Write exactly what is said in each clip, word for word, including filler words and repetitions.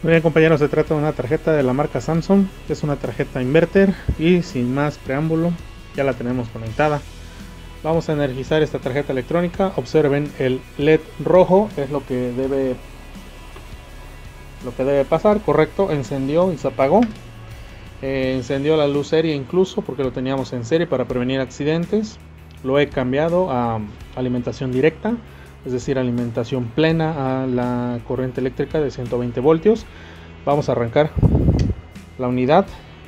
Muy bien, compañeros, se trata de una tarjeta de la marca Samsung. Es una tarjeta inverter y sin más preámbulo ya la tenemos conectada. Vamos a energizar esta tarjeta electrónica. Observen el L E D rojo, es lo que debe lo que debe pasar, correcto. Encendió y se apagó. Eh, encendió la luz serie incluso porque lo teníamos en serie para prevenir accidentes. Lo he cambiado a alimentación directa, es decir, alimentación plena a la corriente eléctrica de ciento veinte voltios. Vamos a arrancar la unidad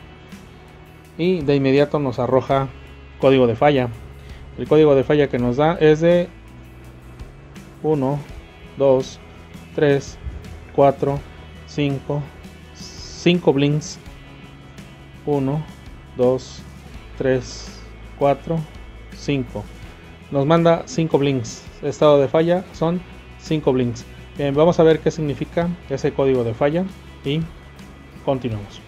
y de inmediato nos arroja código de falla. El código de falla que nos da es de uno, dos, tres, cuatro, cinco, cinco blinks. uno, dos, tres, cuatro, cinco. Nos manda cinco blinks. Estado de falla son cinco blinks. Bien, vamos a ver qué significa ese código de falla y continuamos.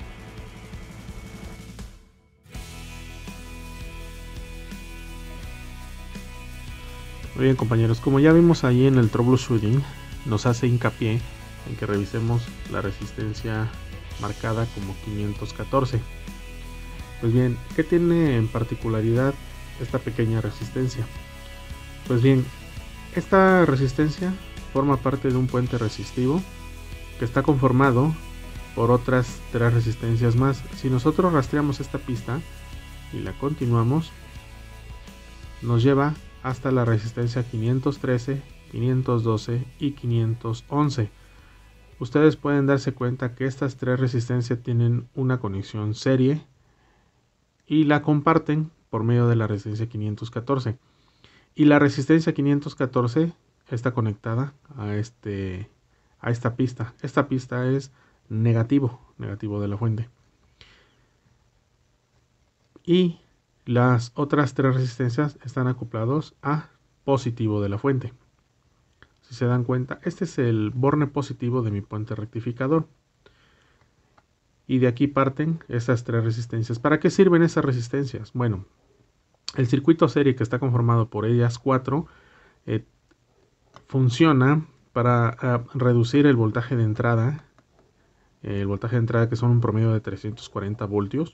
Muy bien, compañeros, como ya vimos ahí en el troubleshooting, nos hace hincapié en que revisemos la resistencia marcada como quinientos catorce. Pues bien, ¿qué tiene en particularidad esta pequeña resistencia? Pues bien, esta resistencia forma parte de un puente resistivo que está conformado por otras tres resistencias más. Si nosotros rastreamos esta pista y la continuamos, nos lleva hasta la resistencia quinientos trece, quinientos doce y quinientos once. Ustedes pueden darse cuenta que estas tres resistencias tienen una conexión serie y la comparten por medio de la resistencia quinientos catorce. Y la resistencia quinientos catorce está conectada a, este, a esta pista. Esta pista es negativo, negativo de la fuente. Y las otras tres resistencias están acoplados a positivo de la fuente. Si se dan cuenta, este es el borne positivo de mi puente rectificador. Y de aquí parten estas tres resistencias. ¿Para qué sirven esas resistencias? Bueno, el circuito serie que está conformado por ellas cuatro eh, funciona para uh, reducir el voltaje de entrada. El voltaje de entrada que son un promedio de trescientos cuarenta voltios.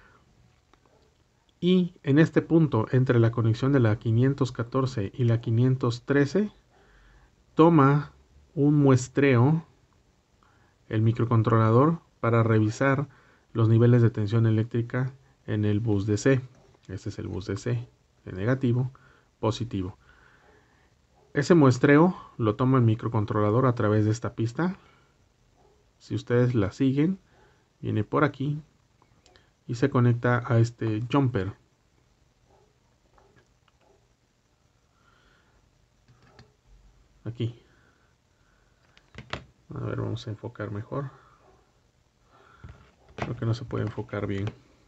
Y en este punto, entre la conexión de la quinientos catorce y la quinientos trece, toma un muestreo el microcontrolador para revisar los niveles de tensión eléctrica en el bus D C. Este es el bus D C, de negativo, positivo. Ese muestreo lo toma el microcontrolador a través de esta pista. Si ustedes la siguen, viene por aquí y se conecta a este jumper. Aquí. A ver, vamos a enfocar mejor. Creo que no se puede enfocar bien.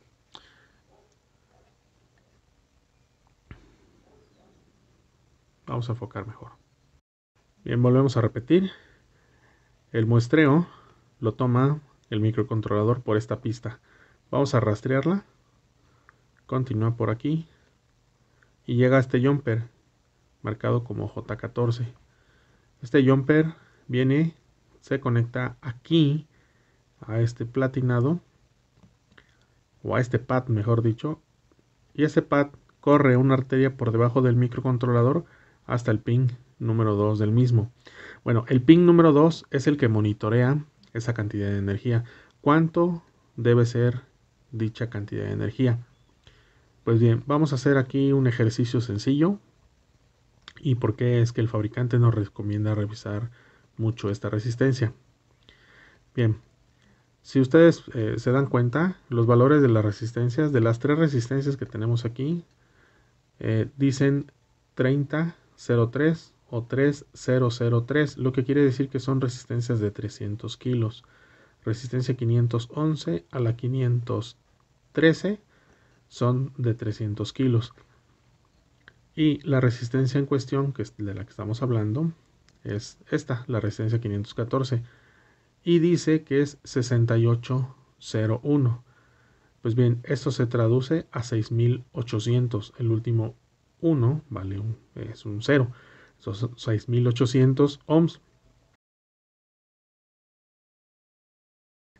Vamos a enfocar mejor. Bien, volvemos a repetir. El muestreo lo toma el microcontrolador por esta pista. Vamos a rastrearla. Continúa por aquí. Y llega a este jumper, marcado como J catorce. Este jumper viene, se conecta aquí a este platinado, o a este pad mejor dicho, y ese pad corre una arteria por debajo del microcontrolador hasta el pin número dos del mismo. Bueno, el pin número dos es el que monitorea esa cantidad de energía. ¿Cuánto debe ser dicha cantidad de energía? Pues bien, vamos a hacer aquí un ejercicio sencillo. ¿Y por qué es que el fabricante nos recomienda revisar mucho esta resistencia? Bien, si ustedes eh, se dan cuenta, los valores de las resistencias, de las tres resistencias que tenemos aquí, eh, dicen treinta cero tres o tres cero cero tres, lo que quiere decir que son resistencias de trescientos kilos. Resistencia quinientos once a la quinientos trece son de trescientos kilos. Y la resistencia en cuestión, que es de la que estamos hablando, es esta, la resistencia quinientos catorce. Y dice que es sesenta y ocho cero uno. Pues bien, esto se traduce a seis mil ochocientos. El último uno vale un, es un cero. Son seis mil ochocientos ohms.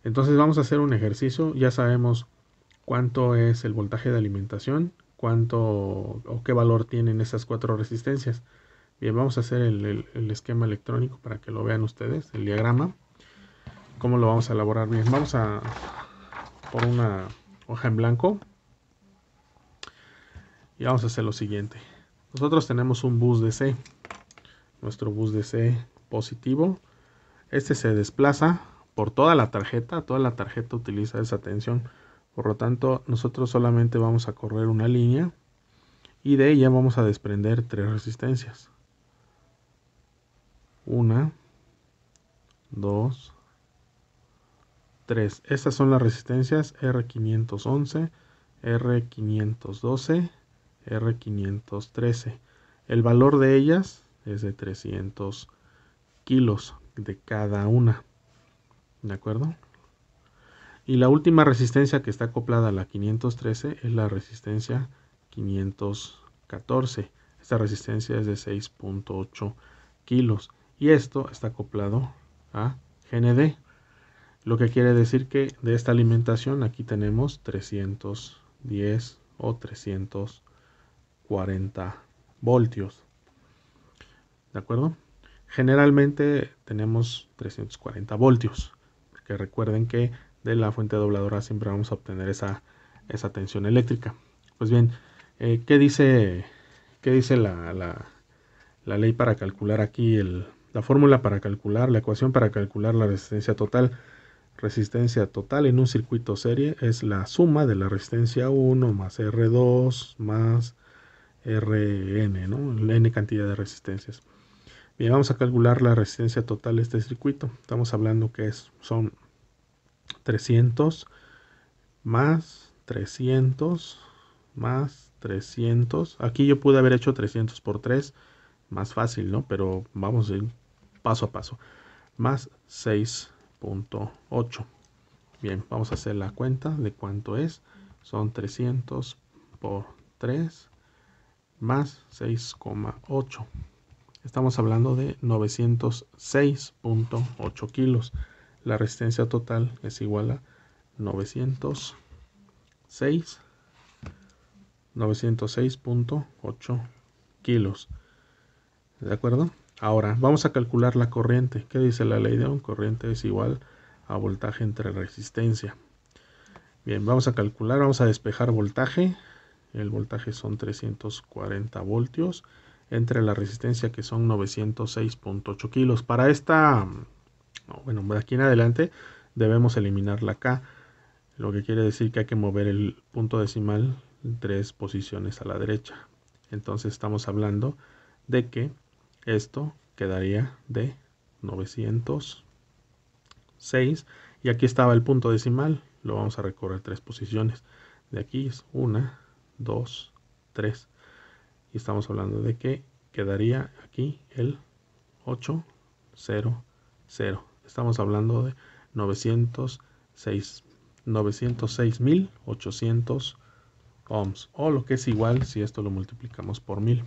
Entonces vamos a hacer un ejercicio. Ya sabemos cuánto es el voltaje de alimentación, cuánto o qué valor tienen esas cuatro resistencias. Bien, vamos a hacer el, el, el esquema electrónico para que lo vean ustedes, el diagrama. ¿Cómo lo vamos a elaborar? Bien, vamos a por una hoja en blanco y vamos a hacer lo siguiente. Nosotros tenemos un bus D C, nuestro bus D C positivo. Este se desplaza por toda la tarjeta, toda la tarjeta utiliza esa tensión. Por lo tanto, nosotros solamente vamos a correr una línea y de ella vamos a desprender tres resistencias. Una, dos, tres. Estas son las resistencias R quinientos once, R quinientos doce, R quinientos trece. El valor de ellas es de trescientos kilos de cada una. ¿De acuerdo? Y la última resistencia que está acoplada a la quinientos trece es la resistencia quinientos catorce. Esta resistencia es de seis punto ocho kilos. Y esto está acoplado a G N D. Lo que quiere decir que de esta alimentación aquí tenemos trescientos diez o trescientos cuarenta voltios. ¿De acuerdo? Generalmente tenemos trescientos cuarenta voltios. Porque recuerden que de la fuente dobladora siempre vamos a obtener esa, esa tensión eléctrica. Pues bien, eh, ¿qué dice, qué dice la, la, la ley para calcular aquí el... La fórmula para calcular, la ecuación para calcular la resistencia total? Resistencia total en un circuito serie es la suma de la resistencia uno más R dos más R N, ¿no? N cantidad de resistencias. Bien, vamos a calcular la resistencia total de este circuito. Estamos hablando que es, son trescientos más trescientos más trescientos. Aquí yo pude haber hecho trescientos por tres, más fácil, ¿no? Pero vamos a ir paso a paso. Más seis punto ocho. Bien, vamos a hacer la cuenta de cuánto es. Son trescientos por tres más seis coma ocho. Estamos hablando de novecientos seis punto ocho kilos. La resistencia total es igual a novecientos seis punto ocho kilos. ¿De acuerdo? Ahora, vamos a calcular la corriente. ¿Qué dice la ley de Ohm? Corriente es igual a voltaje entre resistencia. Bien, vamos a calcular, vamos a despejar voltaje. El voltaje son trescientos cuarenta voltios entre la resistencia que son novecientos seis punto ocho kilos. Para esta, bueno, de aquí en adelante debemos eliminar la K, lo que quiere decir que hay que mover el punto decimal tres posiciones a la derecha. Entonces estamos hablando de que esto quedaría de novecientos seis y aquí estaba el punto decimal, lo vamos a recorrer tres posiciones. De aquí es una, dos, tres y estamos hablando de que quedaría aquí el ocho cero cero. Estamos hablando de novecientos seis mil ochocientos ohms, o lo que es igual si esto lo multiplicamos por mil.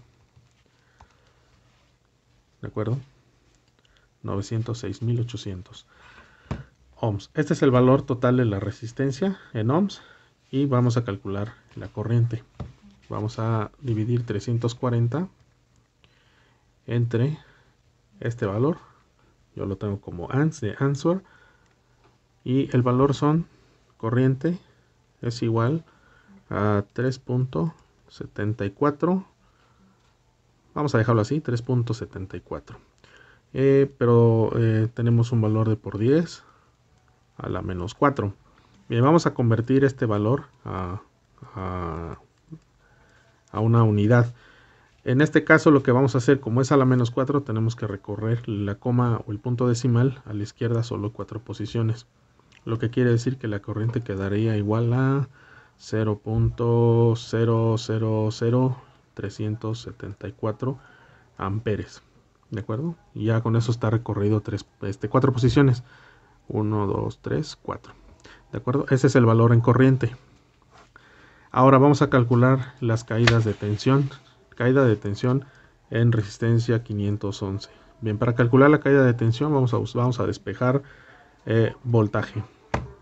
¿De acuerdo? novecientos seis mil ochocientos ohms. Este es el valor total de la resistencia en ohms y vamos a calcular la corriente. Vamos a dividir trescientos cuarenta entre este valor. Yo lo tengo como ans de answer. Y el valor son, corriente es igual a tres punto setenta y cuatro. Vamos a dejarlo así, tres punto setenta y cuatro. Eh, pero eh, tenemos un valor de por diez a la menos cuatro. Bien, vamos a convertir este valor a, a, a una unidad. En este caso lo que vamos a hacer, como es a la menos cuatro, tenemos que recorrer la coma o el punto decimal a la izquierda solo cuatro posiciones. Lo que quiere decir que la corriente quedaría igual a cero punto cero cero cero trescientos setenta y cuatro amperes. ¿De acuerdo? Y ya con eso está recorrido tres, este, cuatro posiciones. uno, dos, tres, cuatro. ¿De acuerdo? Ese es el valor en corriente. Ahora vamos a calcular las caídas de tensión. Caída de tensión en resistencia quinientos once. Bien, para calcular la caída de tensión vamos a, vamos a despejar eh, voltaje.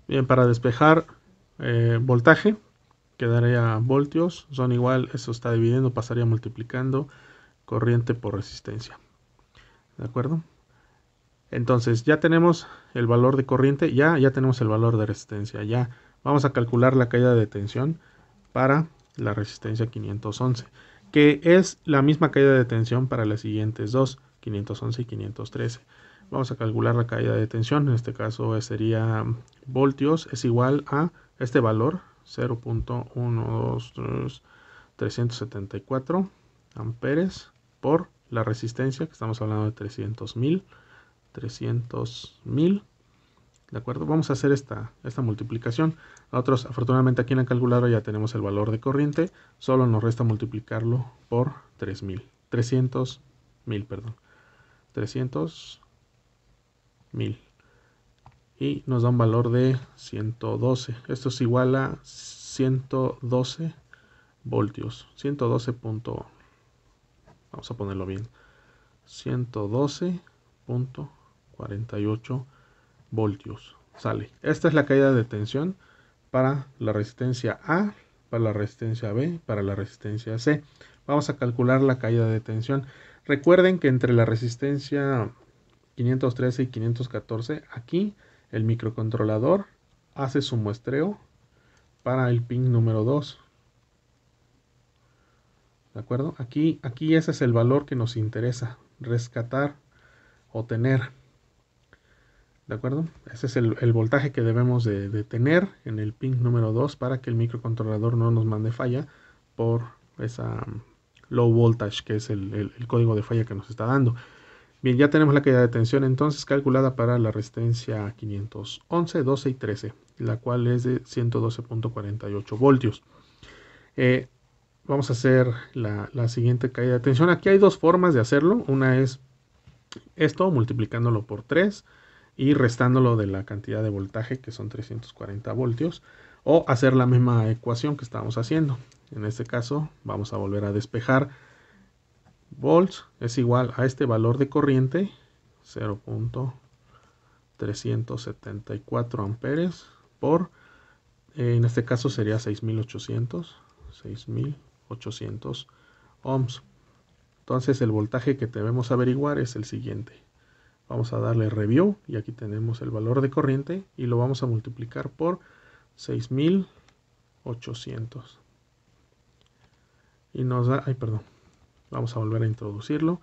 Bien, para despejar eh, voltaje, quedaría voltios, son igual, eso está dividiendo, pasaría multiplicando corriente por resistencia. ¿De acuerdo? Entonces ya tenemos el valor de corriente, ya, ya tenemos el valor de resistencia, ya. Vamos a calcular la caída de tensión para la resistencia quinientos once, que es la misma caída de tensión para las siguientes dos, quinientos once y quinientos trece. Vamos a calcular la caída de tensión, en este caso sería voltios, es igual a este valor, cero punto uno dos tres trescientos setenta y cuatro amperes por la resistencia, que estamos hablando de trescientos mil, trescientos mil. ¿De acuerdo? Vamos a hacer esta, esta multiplicación. Nosotros, afortunadamente, aquí en la calculadora ya tenemos el valor de corriente. Solo nos resta multiplicarlo por tres mil. trescientos mil, perdón. trescientos mil. Y nos da un valor de ciento doce. Esto es igual a ciento doce voltios. ciento doce. Punto, vamos a ponerlo bien. ciento doce punto cuarenta y ocho voltios. Sale. Esta es la caída de tensión para la resistencia A, para la resistencia B, para la resistencia C. Vamos a calcular la caída de tensión. Recuerden que entre la resistencia quinientos trece y quinientos catorce, aquí el microcontrolador hace su muestreo para el pin número dos. ¿De acuerdo? Aquí, aquí ese es el valor que nos interesa rescatar o tener. ¿De acuerdo? Ese es el, el voltaje que debemos de, de tener en el pin número dos para que el microcontrolador no nos mande falla por esa um, low voltage, que es el, el, el código de falla que nos está dando. Bien, ya tenemos la caída de tensión entonces calculada para la resistencia quinientos once, doce y trece, la cual es de ciento doce punto cuarenta y ocho voltios. Eh, vamos a hacer la, la siguiente caída de tensión. Aquí hay dos formas de hacerlo. Una es esto, multiplicándolo por tres y restándolo de la cantidad de voltaje, que son trescientos cuarenta voltios, o hacer la misma ecuación que estábamos haciendo. En este caso vamos a volver a despejar. Volts es igual a este valor de corriente, cero punto trescientos setenta y cuatro amperes por, eh, en este caso sería seis mil ochocientos ohms. Entonces el voltaje que debemos averiguar es el siguiente. Vamos a darle review y aquí tenemos el valor de corriente y lo vamos a multiplicar por seis mil ochocientos. Y nos da, ay perdón, vamos a volver a introducirlo.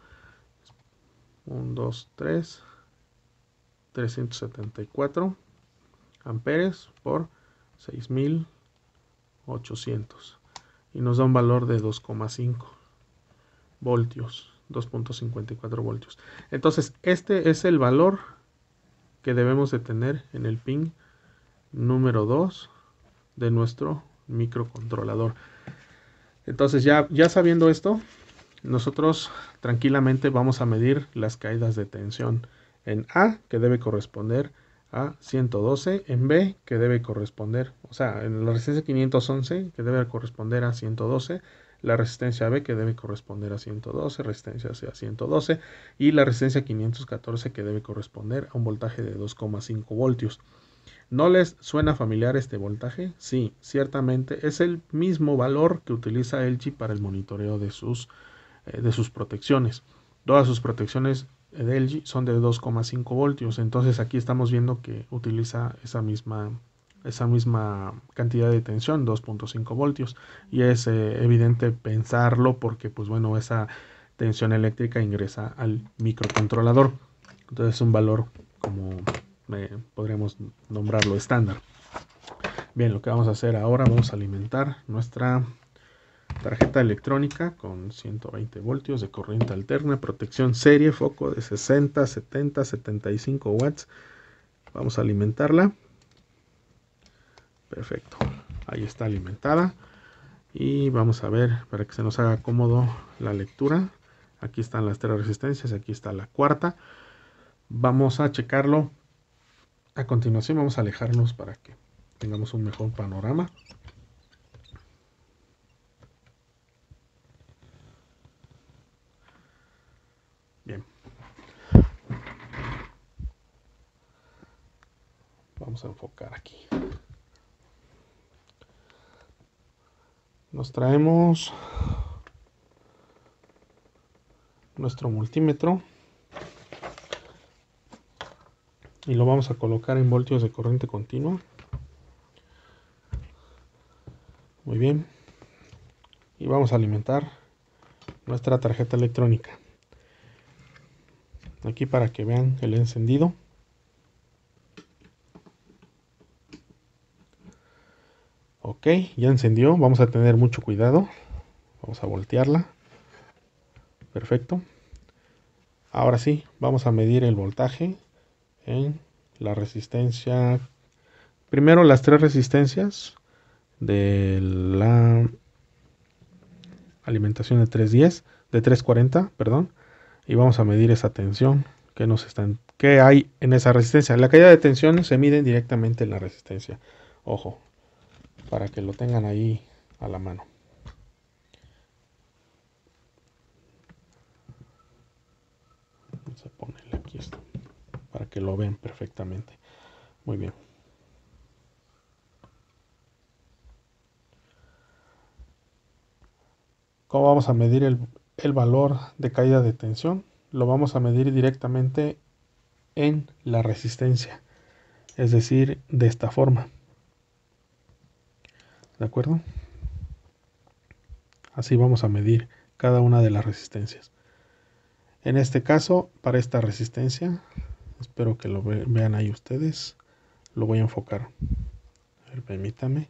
uno, dos, tres, trescientos setenta y cuatro amperes por seis mil ochocientos. Y nos da un valor de dos coma cinco voltios. dos punto cincuenta y cuatro voltios. Entonces este es el valor que debemos de tener en el pin número dos de nuestro microcontrolador. Entonces ya, ya sabiendo esto, nosotros tranquilamente vamos a medir las caídas de tensión en A, que debe corresponder a ciento doce, en B, que debe corresponder, o sea, en la resistencia quinientos once, que debe corresponder a ciento doce, la resistencia B, que debe corresponder a ciento doce, resistencia C a ciento doce, y la resistencia quinientos catorce, que debe corresponder a un voltaje de dos coma cinco voltios. ¿No les suena familiar este voltaje? Sí, ciertamente es el mismo valor que utiliza L G para el monitoreo de sus, eh, de sus protecciones. Todas sus protecciones de L G son de dos coma cinco voltios, entonces aquí estamos viendo que utiliza esa misma, esa misma cantidad de tensión, dos punto cinco voltios, y es eh, evidente pensarlo porque pues bueno, esa tensión eléctrica ingresa al microcontrolador, entonces es un valor como eh, podríamos nombrarlo estándar. Bien, lo que vamos a hacer ahora, vamos a alimentar nuestra tarjeta electrónica con ciento veinte voltios de corriente alterna, protección serie, foco de sesenta, setenta, setenta y cinco watts. Vamos a alimentarla. Perfecto, ahí está alimentada. Y vamos a ver, para que se nos haga cómodo la lectura. Aquí están las tres resistencias, aquí está la cuarta. Vamos a checarlo. A continuación vamos a alejarnos para que tengamos un mejor panorama. Bien. Vamos a enfocar aquí. Nos traemos nuestro multímetro y lo vamos a colocar en voltios de corriente continua. Muy bien. Y vamos a alimentar nuestra tarjeta electrónica. Aquí para que vean el encendido. Ok, ya encendió. Vamos a tener mucho cuidado. Vamos a voltearla. Perfecto. Ahora sí, vamos a medir el voltaje en la resistencia. Primero las tres resistencias de la alimentación de trescientos diez, de trescientos cuarenta, perdón, y vamos a medir esa tensión que nos están, que hay en esa resistencia. La caída de tensión se mide directamente en la resistencia. Ojo, para que lo tengan ahí a la mano. Vamos a ponerle aquí esto para que lo vean perfectamente. Muy bien. ¿Cómo vamos a medir el, el valor de caída de tensión? Lo vamos a medir directamente en la resistencia, es decir, de esta forma. ¿De acuerdo? Así vamos a medir cada una de las resistencias. En este caso, para esta resistencia, espero que lo ve, vean ahí ustedes, lo voy a enfocar. A ver, permítame.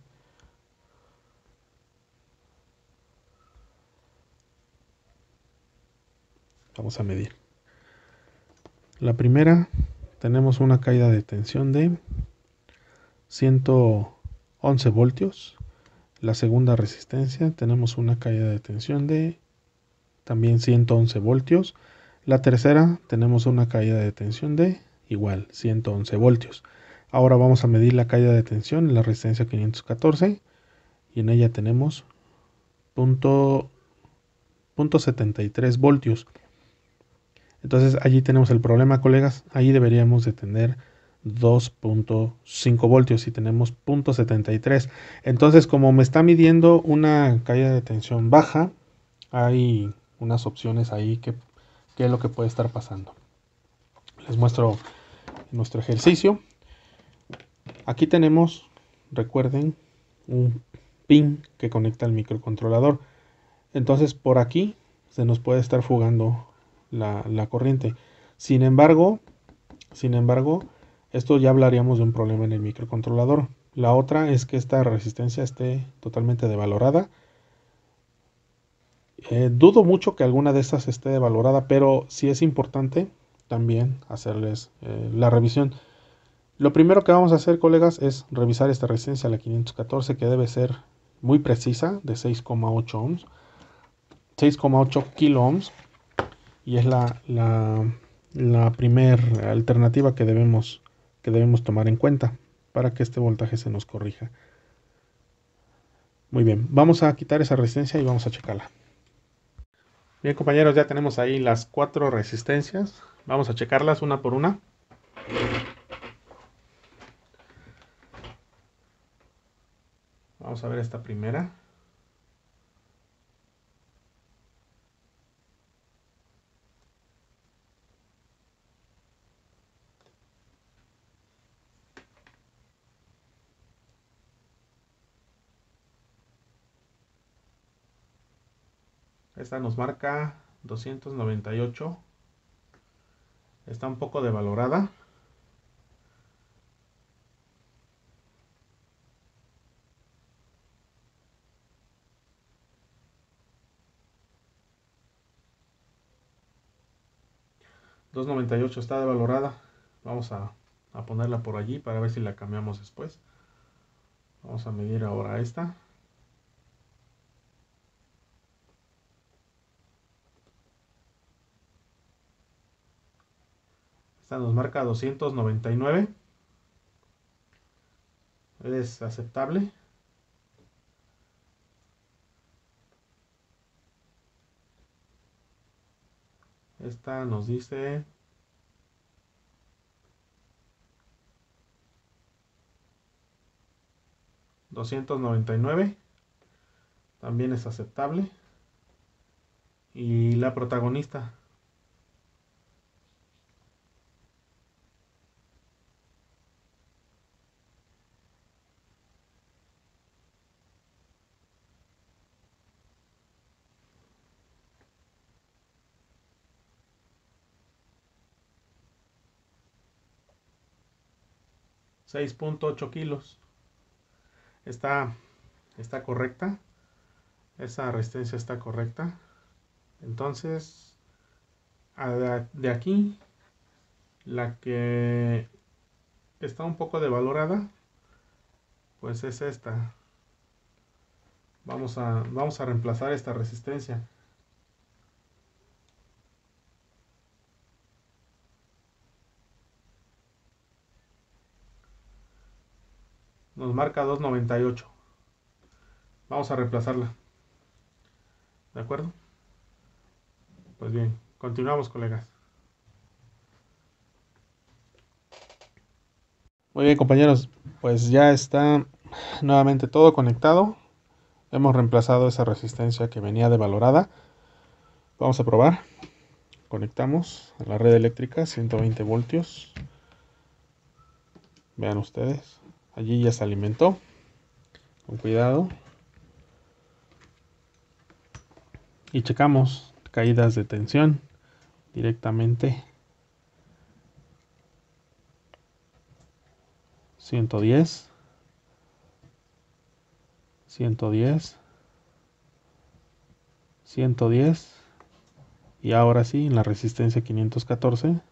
Vamos a medir. La primera, tenemos una caída de tensión de ciento once voltios. La segunda resistencia, tenemos una caída de tensión de también ciento once voltios. La tercera, tenemos una caída de tensión de igual ciento once voltios. Ahora vamos a medir la caída de tensión en la resistencia quinientos catorce y en ella tenemos punto, punto setenta y tres voltios. Entonces allí tenemos el problema, colegas. Allí deberíamos de tener dos punto cinco voltios y tenemos punto setenta y tres. Entonces, como me está midiendo una caída de tensión baja, hay unas opciones ahí que, que es lo que puede estar pasando. Les muestro nuestro ejercicio. Aquí tenemos, recuerden, un pin que conecta al microcontrolador. Entonces por aquí se nos puede estar fugando la, la corriente. Sin embargo, sin embargo, esto ya hablaríamos de un problema en el microcontrolador. La otra es que esta resistencia esté totalmente devalorada. Eh, dudo mucho que alguna de estas esté devalorada, pero sí es importante también hacerles eh, la revisión. Lo primero que vamos a hacer, colegas, es revisar esta resistencia a la quinientos catorce, que debe ser muy precisa, de seis coma ocho ohms, seis coma ocho kilo ohms, y es la, la, la primera alternativa que debemos, que debemos tomar en cuenta para que este voltaje se nos corrija. Muy bien, vamos a quitar esa resistencia y vamos a checarla. Bien, compañeros, ya tenemos ahí las cuatro resistencias. Vamos a checarlas una por una. Vamos a ver esta primera. Esta nos marca doscientos noventa y ocho. Está un poco devalorada. doscientos noventa y ocho está devalorada. Vamos a, a ponerla por allí para ver si la cambiamos después. Vamos a medir ahora esta. Esta nos marca doscientos noventa y nueve. Es aceptable. Esta nos dice doscientos noventa y nueve también es aceptable. Y la protagonista, seis punto ocho kilos. Está, está correcta. Esa resistencia está correcta. Entonces, de aquí, la que está un poco devalorada, pues es esta. Vamos a, vamos a reemplazar esta resistencia. Nos marca dos noventa y ocho. Vamos a reemplazarla. ¿De acuerdo? Pues bien, continuamos, colegas. Muy bien, compañeros, pues ya está nuevamente todo conectado. Hemos reemplazado esa resistencia que venía devalorada. Vamos a probar. Conectamos a la red eléctrica, ciento veinte voltios. Vean ustedes, allí ya se alimentó. Con cuidado. Y checamos caídas de tensión directamente. ciento diez. ciento diez. ciento diez. Y ahora sí, en la resistencia quinientos catorce.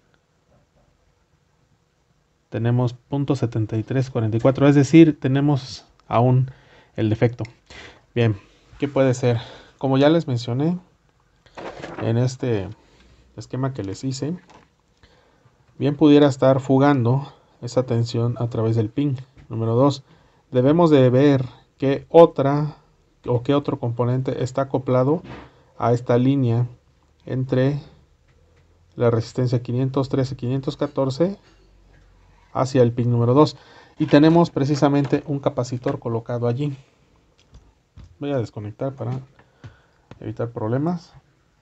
Tenemos punto setenta y tres cuarenta y cuatro, es decir, tenemos aún el defecto. Bien, ¿qué puede ser? Como ya les mencioné en este esquema que les hice, bien pudiera estar fugando esa tensión a través del pin. Número dos, debemos de ver qué otra o qué otro componente está acoplado a esta línea entre la resistencia quinientos trece quinientos catorce hacia el pin número dos, y tenemos precisamente un capacitor colocado allí. Voy a desconectar para evitar problemas.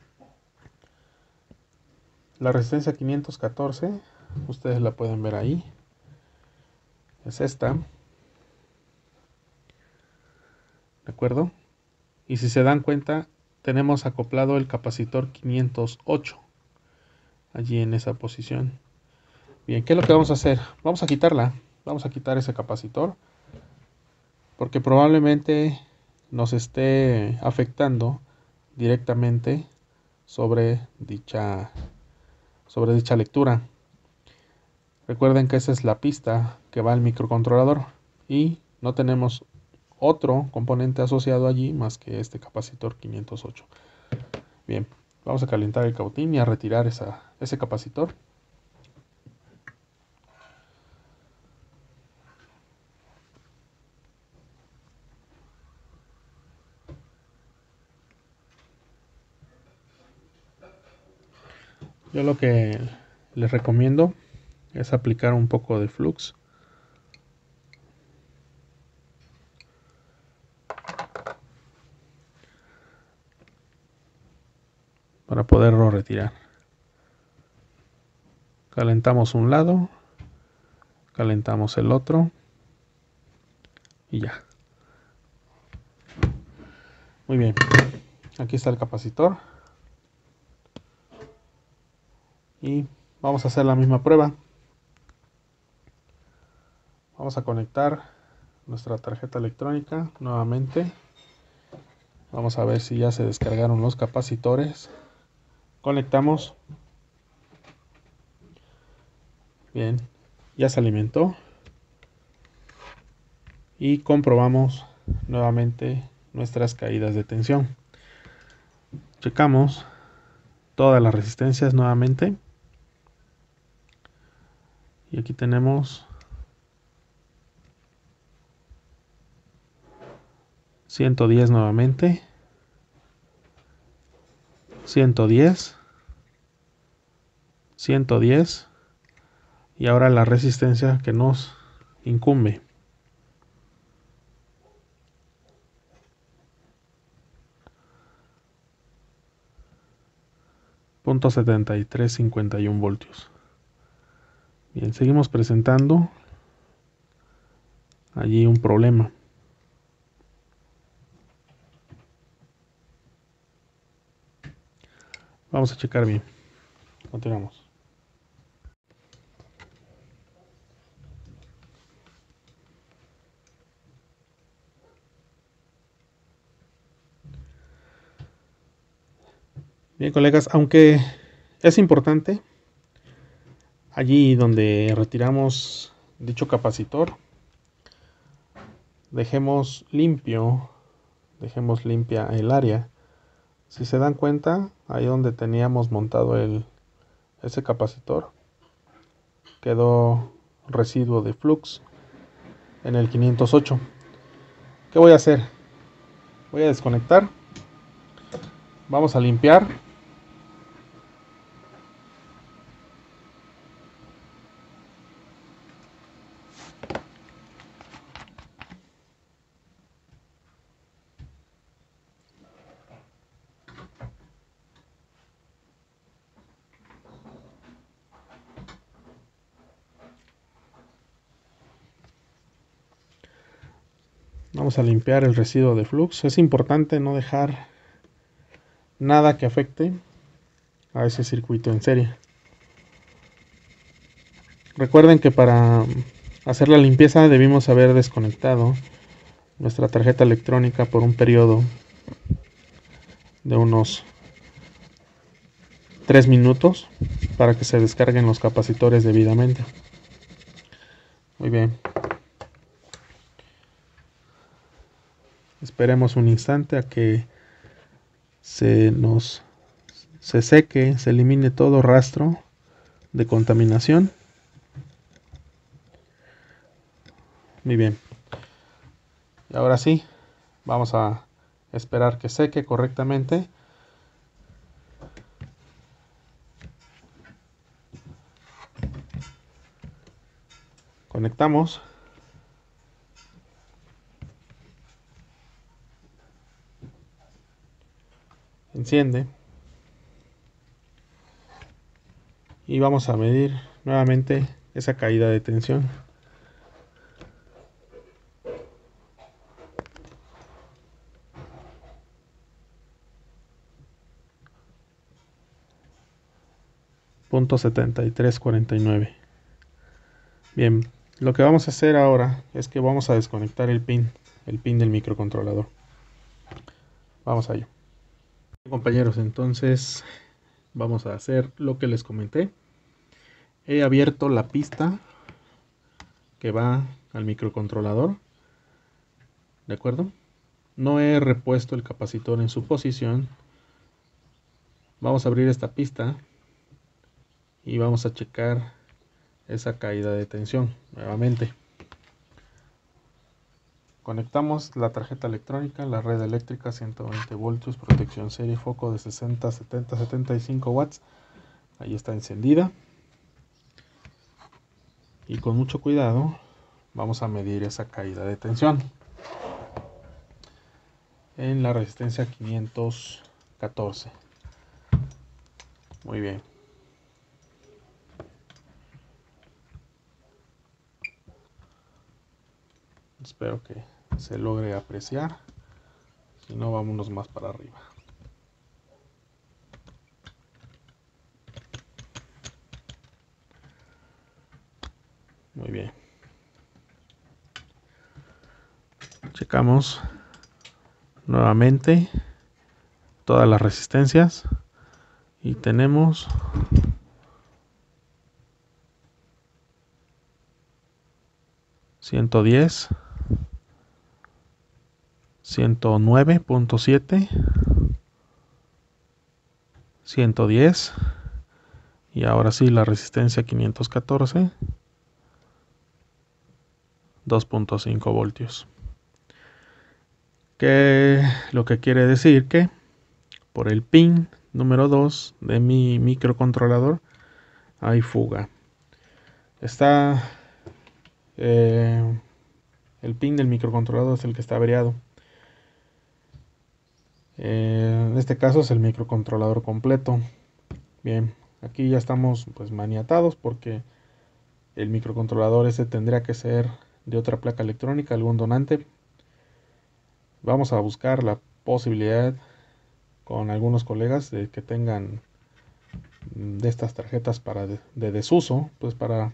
La resistencia quinientos catorce, ustedes la pueden ver ahí, es esta, ¿de acuerdo? Y si se dan cuenta, tenemos acoplado el capacitor quinientos ocho allí en esa posición. Bien, ¿qué es lo que vamos a hacer? Vamos a quitarla, vamos a quitar ese capacitor, porque probablemente nos esté afectando directamente sobre dicha, sobre dicha lectura. Recuerden que esa es la pista que va al microcontrolador y no tenemos otro componente asociado allí más que este capacitor quinientos ocho. Bien, vamos a calentar el cautín y a retirar esa, ese capacitor. Yo lo que les recomiendo es aplicar un poco de flux para poderlo retirar. Calentamos un lado, calentamos el otro y ya. Muy bien, aquí está el capacitor y vamos a hacer la misma prueba. Vamos a conectar nuestra tarjeta electrónica nuevamente. Vamos a ver si ya se descargaron los capacitores. Conectamos. Bien, ya se alimentó. Y comprobamos nuevamente nuestras caídas de tensión. Checamos todas las resistencias nuevamente. Y aquí tenemos ciento diez nuevamente. ciento diez. ciento diez. Y ahora la resistencia que nos incumbe. punto setenta y tres cincuenta y uno voltios. Bien, seguimos presentando allí un problema. Vamos a checar bien. Continuamos. Bien, colegas, aunque es importante, allí donde retiramos dicho capacitor, dejemos limpio, dejemos limpia el área. Si se dan cuenta, ahí donde teníamos montado el, ese capacitor, quedó residuo de flux en el quinientos ocho. ¿Qué voy a hacer? Voy a desconectar. Vamos a limpiar. Vamos a limpiar el residuo de flux. Es importante no dejar nada que afecte a ese circuito en serie. Recuerden que para hacer la limpieza debimos haber desconectado nuestra tarjeta electrónica por un periodo de unos tres minutos para que se descarguen los capacitores debidamente. Muy bien. Esperemos un instante a que se nos se seque, se elimine todo rastro de contaminación. Muy bien. Y ahora sí, vamos a esperar que seque correctamente. Conectamos. Enciende. Y vamos a medir nuevamente esa caída de tensión. punto setenta y tres cuarenta y nueve. Bien, lo que vamos a hacer ahora es que vamos a desconectar el pin, el pin del microcontrolador. Vamos a ello. Compañeros, entonces vamos a hacer lo que les comenté. He abierto la pista que va al microcontrolador, ¿de acuerdo? No he repuesto el capacitor en su posición. Vamos a abrir esta pista y vamos a checar esa caída de tensión nuevamente. Conectamos la tarjeta electrónica, la red eléctrica ciento veinte voltios, protección serie, foco de sesenta, setenta, setenta y cinco watts. Ahí está encendida. Y con mucho cuidado vamos a medir esa caída de tensión en la resistencia quinientos catorce. Muy bien. Espero que se logre apreciar. Si no, vámonos más para arriba. Muy bien. Checamos nuevamente todas las resistencias y tenemos ciento diez, ciento nueve punto siete, ciento diez y ahora sí la resistencia quinientos catorce, dos punto cinco voltios. Que lo que quiere decir que por el pin número dos de mi microcontrolador hay fuga. Está eh, el pin del microcontrolador es el que está averiado. Eh, en este caso es el microcontrolador completo. Bien, aquí ya estamos pues maniatados porque el microcontrolador ese tendría que ser de otra placa electrónica, algún donante. Vamos a buscar la posibilidad con algunos colegas de que tengan de estas tarjetas para de, de desuso, pues para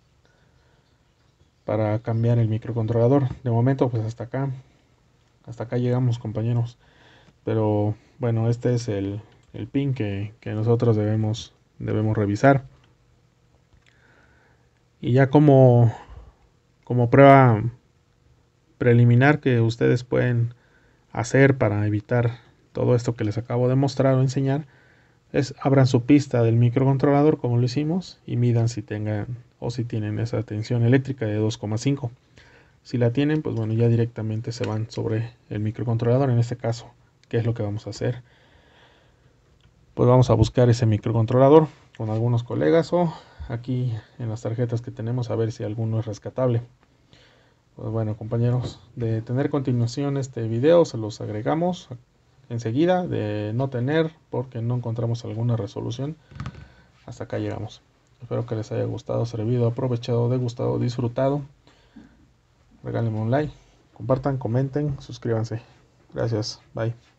para cambiar el microcontrolador. De momento pues hasta acá hasta acá llegamos, compañeros, pero bueno, este es el, el pin que, que nosotros debemos debemos revisar. Y ya como como prueba preliminar que ustedes pueden hacer para evitar todo esto que les acabo de mostrar o enseñar, es abran su pista del microcontrolador como lo hicimos y midan si tengan o si tienen esa tensión eléctrica de dos coma cinco. Si la tienen, pues bueno, ya directamente se van sobre el microcontrolador. En este caso, ¿qué es lo que vamos a hacer? Pues vamos a buscar ese microcontrolador con algunos colegas o aquí en las tarjetas que tenemos a ver si alguno es rescatable. Pues bueno, compañeros, de tener continuación este video se los agregamos enseguida, de no tener porque no encontramos alguna resolución. Hasta acá llegamos. Espero que les haya gustado, servido, aprovechado, degustado, disfrutado. Regálenme un like, compartan, comenten, suscríbanse. Gracias, bye.